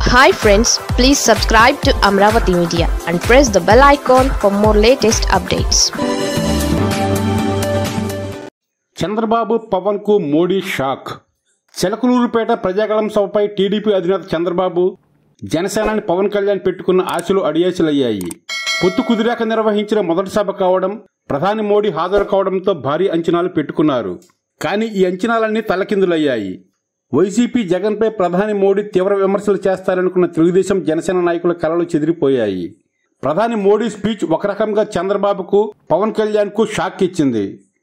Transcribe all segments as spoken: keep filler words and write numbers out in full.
Hi friends, please subscribe to Amravati Media and press the bell icon for more latest updates. Chandrababu Pawan కు Modi shock. Chilakaluripet Prajagalam సభపై TDP అధినేత చంద్రబాబు జనసేనాని పవన్ కళ్యాణ్ పెట్టుకున్న ఆశలు అడియాసలయ్యాయి. పొత్తు కుదిరాక నిర్వహించిన మొదటి సభ కావడం, ప్రధాని మోడీ హాజరు కావడంతో భారీ అంచనాలు పెట్టుకున్నారు. కానీ ఈ అంచనాలన్నీ తలకిందులయ్యాయి. వైసీపీ జగన్పై ప్రధాని మోడీ తీవ్ర విమర్శలు చేస్తారనుకున్న తెలుగుదేశం జనసేన నాయకుల కలలు చెదిరిపోయాయి. ప్రధాని మోడీ స్పీచ్ ఒక రకంగా చంద్రబాబుకు పవన్ కళ్యాణ్ కు షాక్ ఇచ్చింది.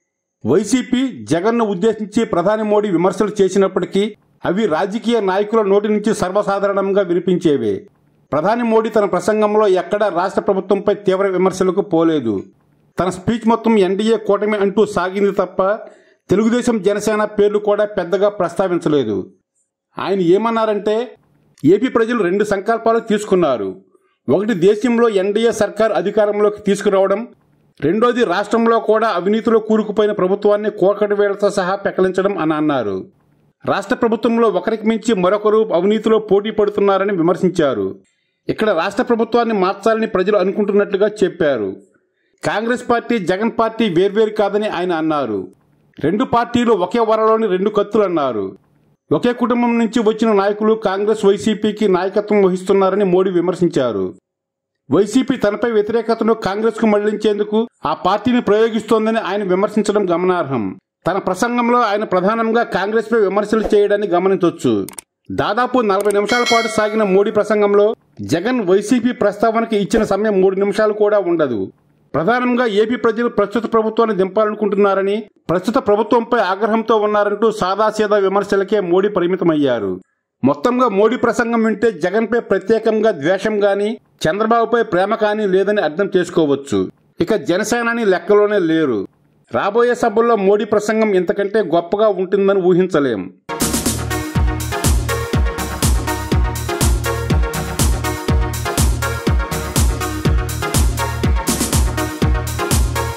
వైసీపీ జగన్ను ఉద్దేశించి ప్రధాని మోడీ విమర్శలు చేసినప్పటికీ అవి రాజకీయ నాయకుల నోటి నుంచి సర్వసాధారణంగా వినిపించేవే. ప్రధాని మోడీ తన ప్రసంగంలో ఎక్కడా రాష్ట్ర ప్రభుత్వంపై తీవ్ర విమర్శలకు పోలేదు. తన స్పీచ్ మొత్తం ఎన్డీఏ కూటమి అంటూ సాగింది తప్ప తెలుగుదేశం జనసేన పేర్లు కూడా పెద్దగా ప్రస్తావించలేదు. ఆయన ఏమన్నారంటే, ఏపీ ప్రజలు రెండు సంకల్పాలు తీసుకున్నారు. ఒకటి, దేశంలో ఎన్డీఏ సర్కార్ అధికారంలోకి తీసుకురావడం. రెండోది, రాష్ట్రంలో కూడా అవినీతిలో కూరుకుపోయిన ప్రభుత్వాన్ని కోకటి వేళ్లతో సహా పెకలించడం అని అన్నారు. రాష్ట్ర ప్రభుత్వంలో ఒకరికి మించి మరొకరు అవినీతిలో పోటీ పడుతున్నారని విమర్శించారు. ఇక్కడ రాష్ట్ర ప్రభుత్వాన్ని మార్చాలని ప్రజలు అనుకుంటున్నట్లుగా చెప్పారు. కాంగ్రెస్ పార్టీ, జగన్ పార్టీ వేర్వేరు కాదని ఆయన అన్నారు. రెండు పార్టీలు ఒకే వరలోని రెండు కత్తులు అన్నారు. ఒకే కుటుంబం నుంచి వచ్చిన నాయకులు కాంగ్రెస్, వైసీపీకి నాయకత్వం వహిస్తున్నారని మోడీ విమర్శించారు. వైసీపీ తనపై వ్యతిరేకతను కాంగ్రెస్ కు మళ్లించేందుకు ఆ పార్టీని ప్రయోగిస్తోందని ఆయన విమర్శించడం గమనార్హం. తన ప్రసంగంలో ఆయన ప్రధానంగా కాంగ్రెస్ పై విమర్శలు చేయడాన్ని గమనించవచ్చు. దాదాపు నలభై నిమిషాల పాటు సాగిన మోడీ ప్రసంగంలో జగన్ వైసీపీ ప్రస్తావనకి ఇచ్చిన సమయం మూడు నిమిషాలు కూడా ఉండదు. ప్రధానంగా ఏపీ ప్రజలు ప్రస్తుత ప్రభుత్వాన్ని దింపాలనుకుంటున్నారని, ప్రస్తుత ప్రభుత్వంపై ఆగ్రహంతో ఉన్నారంటూ సాదాసీదా విమర్శలకే మోడీ పరిమితమయ్యారు. మొత్తంగా మోడీ ప్రసంగం వింటే జగన్పై ప్రత్యేకంగా ద్వేషం గాని, చంద్రబాబుపై ప్రేమ కానీ లేదని అర్థం చేసుకోవచ్చు. ఇక జనసేనాని లెక్కలోనే లేరు. రాబోయే సభల్లో మోడీ ప్రసంగం ఇంతకంటే గొప్పగా ఉంటుందని ఊహించలేం.